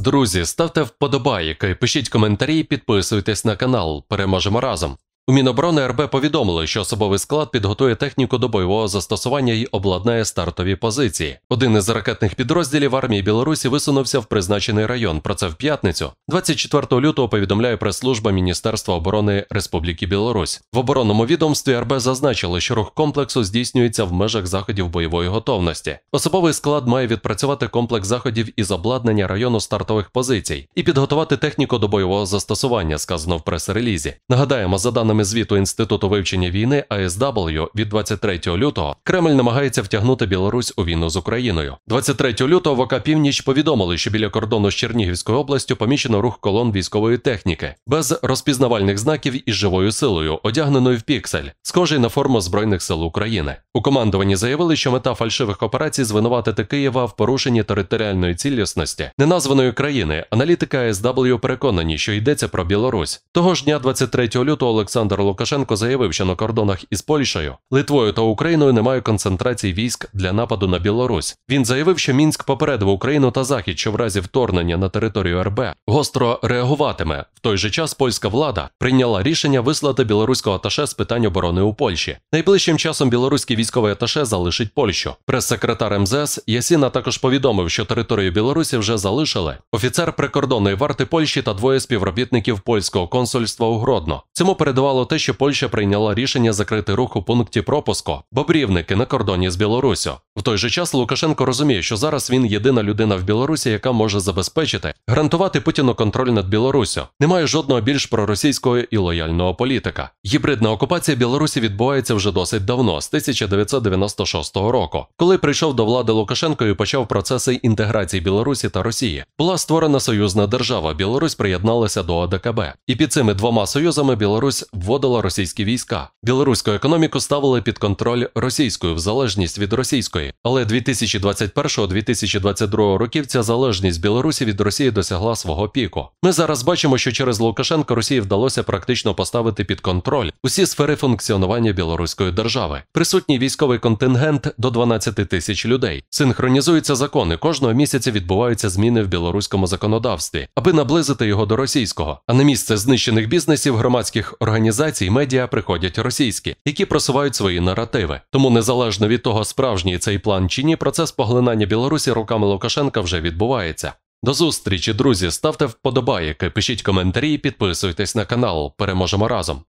Друзі, ставте вподобайки, пишіть коментарі, підписуйтесь на канал. Переможемо разом. У Міноборони РБ повідомили, що особовий склад підготує техніку до бойового застосування і обладнає стартові позиції. Один із ракетних підрозділів армії Білорусі висунувся в призначений район. Про це в п'ятницю, 24 лютого, повідомляє прес-служба Міністерства оборони Республіки Білорусь. В оборонному відомстві РБ зазначили, що рух комплексу здійснюється в межах заходів бойової готовності. Особовий склад має відпрацювати комплекс заходів із обладнання району стартових позицій і підготувати техніку до бойового застосування, сказано в прес-релізі. Нагадаємо, за даними звіту Інституту вивчення війни АСW від 23 лютого, Кремль намагається втягнути Білорусь у війну з Україною. 23 лютого в ОК «Північ» повідомили, що біля кордону з Чернігівською областю помічено рух колон військової техніки, без розпізнавальних знаків із живою силою, одягненою в піксель, схожий на форму Збройних сил України. У командуванні заявили, що мета фальшивих операцій – звинуватити Києва в порушенні територіальної цілісності неназваної країни. Аналітики АСW переконані, що йдеться про Білорусь. Того ж дня, 23 лютого, Олександр Лукашенко заявив, що на кордонах із Польщею, Литвою та Україною немає концентрації військ для нападу на Білорусь. Він заявив, що Мінськ попередив Україну та Захід, що в разі вторгнення на територію РБ гостро реагуватиме. В той же час польська влада прийняла рішення вислати білоруського аташе з питань оборони у Польщі. Найближчим часом білоруський військовий аташе залишить Польщу. Прес-секретар МЗС Ясіна також повідомив, що територію Білорусі вже залишили офіцер прикордонної варти Польщі та двоє співробітників польського консульства у Гродно. Цьому передувало те, що Польща прийняла рішення закрити рух у пункті пропуску Бобрівники на кордоні з Білоруссю. В той же час Лукашенко розуміє, що зараз він єдина людина в Білорусі, яка може забезпечити, гарантувати Путіну контроль над Білоруссю. Немає жодного більш проросійського і лояльного політика. Гібридна окупація Білорусі відбувається вже досить давно, з 1996 року. Коли прийшов до влади Лукашенко і почав процеси інтеграції Білорусі та Росії, була створена союзна держава, Білорусь приєдналася до ОДКБ. І під цими двома союзами Білорусь вводила російські війська. Білоруську економіку ставили під контроль російською, в залежність від російської. Але 2021-2022 років ця залежність Білорусі від Росії досягла свого піку. Ми зараз бачимо, що через Лукашенка Росії вдалося практично поставити під контроль усі сфери функціонування білоруської держави. Присутній військовий контингент до 12 тисяч людей. Синхронізуються закони. Кожного місяця відбуваються зміни в білоруському законодавстві, аби наблизити його до російського. А на місце знищених бізнесів, громадських організацій, медіа приходять російські, які просувають свої наративи. Тому незалежно від того, справжній цей план чи ні, процес поглинання Білорусі руками Лукашенка вже відбувається. До зустрічі, друзі, ставте вподобайки, пишіть коментарі і підписуйтесь на канал. Переможемо разом!